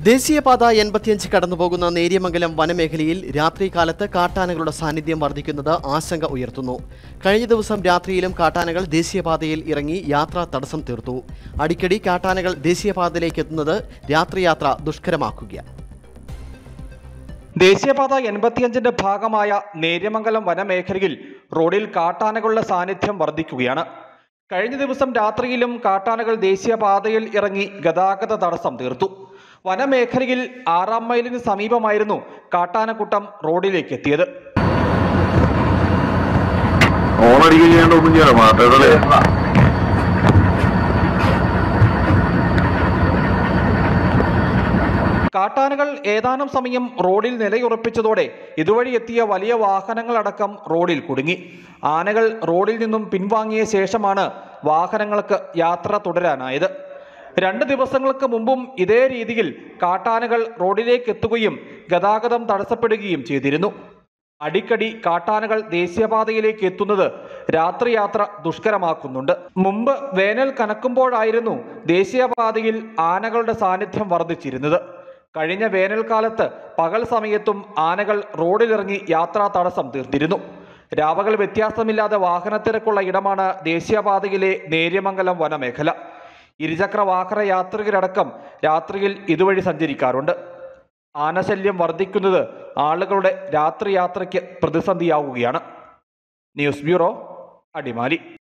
ദേശീയപാത 85 കടന്നുപോകുന്ന നേര്യമംഗലം വനമേഖലയിൽ രാത്രികാലത്ത് കാട്ടാനകളുടെ സാന്നിധ്യം വർദ്ധിക്കുന്നത് ആശങ്ക ഉയർത്തുന്നു. കഴിഞ്ഞ ദിവസം രാത്രിയിലും കാട്ടാനകൾ ദേശീയപാതയിൽ ഇറങ്ങി യാത്രാ തടസ്സം തീർത്തു. അടിക്കടി കാട്ടാനകൾ ദേശീയപാതയിലേക്ക് എത്തുന്നത് രാത്രിയാത്ര ദുഷ്കരമാക്കുകയാണ്. ദേശീയപാത 85ന്റെ ഭാഗമായ നേര്യമംഗലം വനമേഖലയിൽ റോഡിൽ കാട്ടാനകളുടെ സാന്നിധ്യം വർദ്ധിക്കുകയാണ്. കഴിഞ്ഞ ദിവസം രാത്രിയിലും കാട്ടാനകൾ ദേശീയപാതയിൽ ഇറങ്ങി ഗതാഗത തടസ്സം തീർത്തു. വനമേഖലയിൽ 6-ാം മൈലിന് സമീപമായിരുന്നു കാട്ടാനക്കൂട്ടം റോഡിലേക്ക് എത്തിയത്. കാട്ടാനകൾ ഏതാനും സമയം റോഡിൽ നിലയുറപ്പിച്ചതോടെ ഇതുവഴി എത്തിയ വലിയ വാഹനങ്ങളടക്കം റോഡിൽ കുടുങ്ങി. ആനകൾ റോഡിൽ നിന്നും പിൻവാങ്ങിയ ശേഷമാണ് വാഹനങ്ങൾക്ക് യാത്ര തുടരാനായത്. 2 ദിവസങ്ങൾക്ക് മുമ്പും ഇതേ രീതിയിൽ കാട്ടാനകൾ റോഡിലേക്ക് എത്തുകയും ഗതാഗതം തടസ്സപ്പെടുകയും ചെയ്തിരുന്നു. അടിക്കടി കാട്ടാനകൾ ദേശീയപാതയിലേക്ക് എത്തുന്നത് രാത്രിയാത്ര ദുഷ്കരമാക്കുന്നുണ്ട്. മുമ്പ് വേനൽ കനക്കുമ്പോഴായിരുന്നു ദേശീയപാതയിൽ ആനകളുടെ സാന്നിധ്യം വർദ്ധിച്ചിരുന്നത്. കഴിഞ്ഞ വേനൽക്കാലത്ത് പകൽ സമയത്തും ആനകൾ റോഡിലിറങ്ങി യാത്രാ തടസ്സം തീർത്തിരുന്നു. രാപകൽ വ്യത്യാസമില്ലാതെ വാഹനത്തിരക്കുള്ള ഇടമാണ് ദേശീയപാതയിലെ നേര്യമംഗലം വനമേഖല. ഇരുചക്ര വാഹന യാത്രികരടക്കം രാത്രിയിൽ ഇതുവഴി സഞ്ചരിക്കാറുണ്ട്. ആനശല്യം വർദ്ധിക്കുന്നത് ആളുകളുടെ രാത്രിയാത്രയ്ക്ക് പ്രതിസന്ധിയാവുകയാണ്. News bureau, Adimali.